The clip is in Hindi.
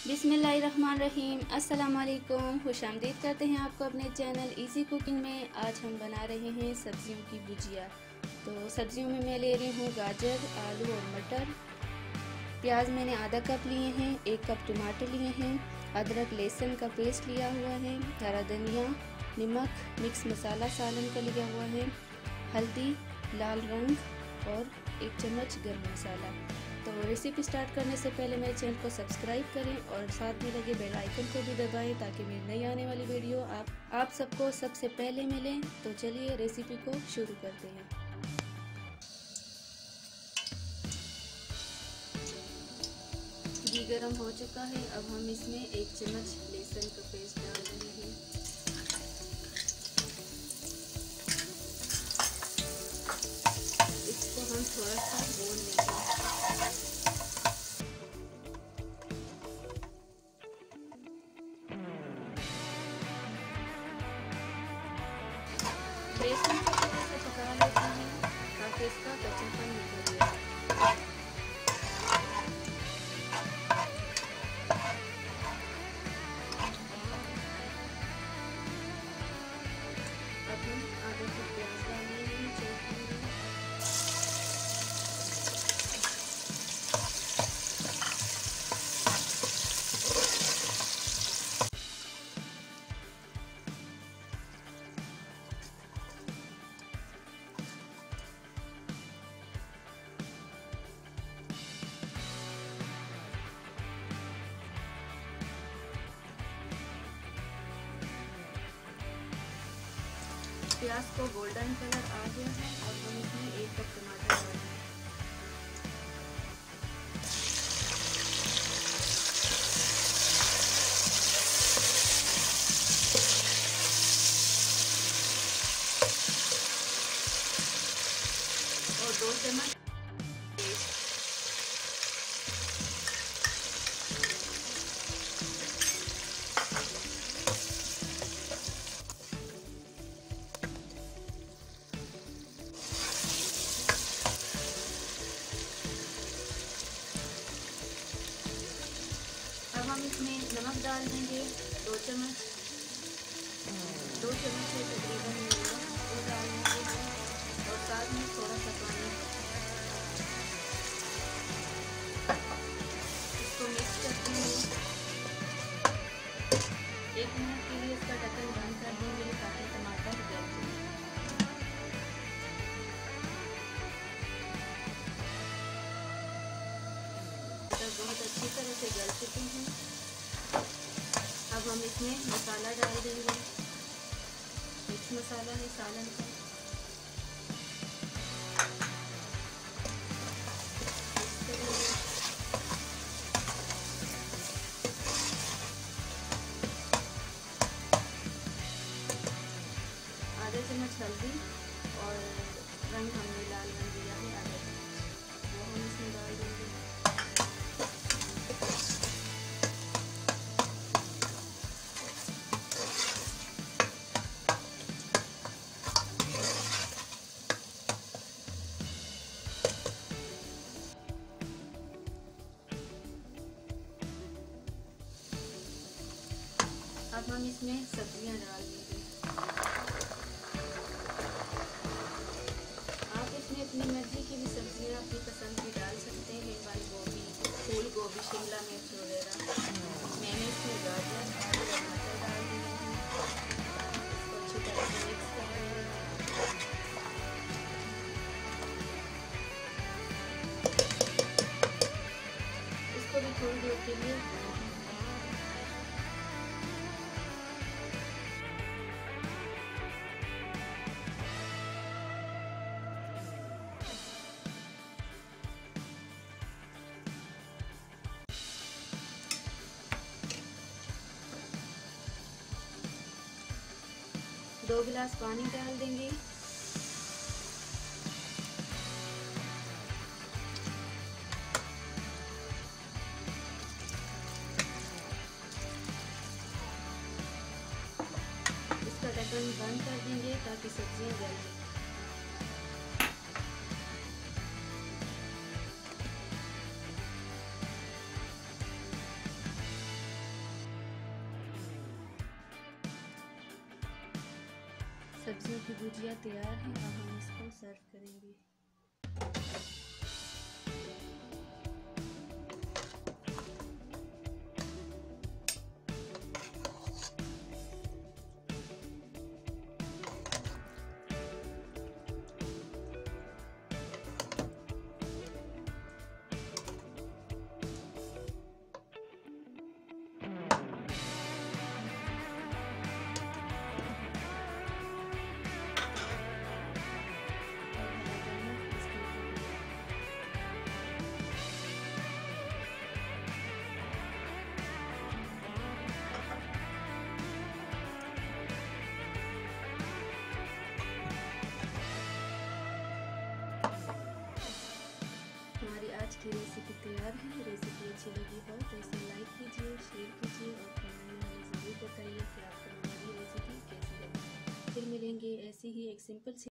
बिस्मिल्लाहिर्रहमानिर्रहीम। अस्सलाम वालेकुम। खुशामदीद करते हैं आपको अपने चैनल इजी कुकिंग में। आज हम बना रहे हैं सब्जियों की गुजिया। तो सब्जियों में मैं ले रही हूँ गाजर, आलू और मटर। प्याज मैंने आधा कप लिए हैं, 1 कप टमाटर लिए हैं, अदरक लहसुन का पेस्ट लिया हुआ है, हरा धनिया, नमक, मिक्स मसाला सालन का लिया हुआ है, हल्दी, लाल रंग और 1 चम्मच गरम मसाला। तो रेसिपी स्टार्ट करने से पहले मेरे चैनल को सब्सक्राइब करें और साथ में लगे बेल आइकन को भी दबाएं ताकि मेरी नई आने वाली वीडियो आप सबको सबसे पहले मिले। तो चलिए रेसिपी को शुरू करते हैं। घी गरम हो चुका है। अब हम इसमें 1 चम्मच लहसुन का पेस्ट डाल रहे हैं। इसको हम थोड़ा सा भून लेंगे। लहसुन को थोड़ा सा पका लेते हैं ताकि इसका कच्चापन निकल जाए। अब हम आधा कप प्याज डालेंगे, प्याज को गोल्डन कलर आ गया है। और हम इसमें 1 कप टमाटर डालेंगे। और 2 चम्मच हम इसमें नमक डाल देंगे, 2 चम्मच से तकरीबन नमक वो डाल देंगे और साथ में थोड़ा सा पानी। इसको मिक्स करते हैं। 1 मिनट के लिए इसका ढक्कन बंद कर देंगे ताकि टमाटर गल जाए। बहुत अच्छी तरह से गल चुके हैं। अब हम इसमें मसाला डाल देंगे। मिक्स मसाला है सालन का। आधा चम्मच हल्दी और रंग हमने लाल रंग दिया है आधा चम्मच, वो हम इसमें डाल देंगे। अब हम इसमें सब्जियां डाल देंगे। आप इसमें अपनी मर्जी की भी सब्जियां अपनी पसंद की डाल सकते हैं, बंद गोभी, फूल गोभी, शिमला मिर्च वगैरह। मैंने इसमें गाजर, आलू और मटर डाल दिए हैं। इसको अच्छी तरह से मिक्स कर देंगे। इसको भी थोड़ी देर के लिए दो गिलास पानी डाल देंगे। इसका ढक्कन बंद कर देंगे ताकि सब्जियां गल जाए। सब्जियों की भुजिया तैयार है। अब हम इसको सर्व करेंगे। हमारी आज की रेसिपी तैयार है। रेसिपी अच्छी लगी हो तो इसे लाइक कीजिए, शेयर कीजिए और कमेंट में हमें ज़रूर बताइए कि आपको हमारी रेसिपी कैसी लगी। फिर मिलेंगे ऐसी ही एक सिंपल सी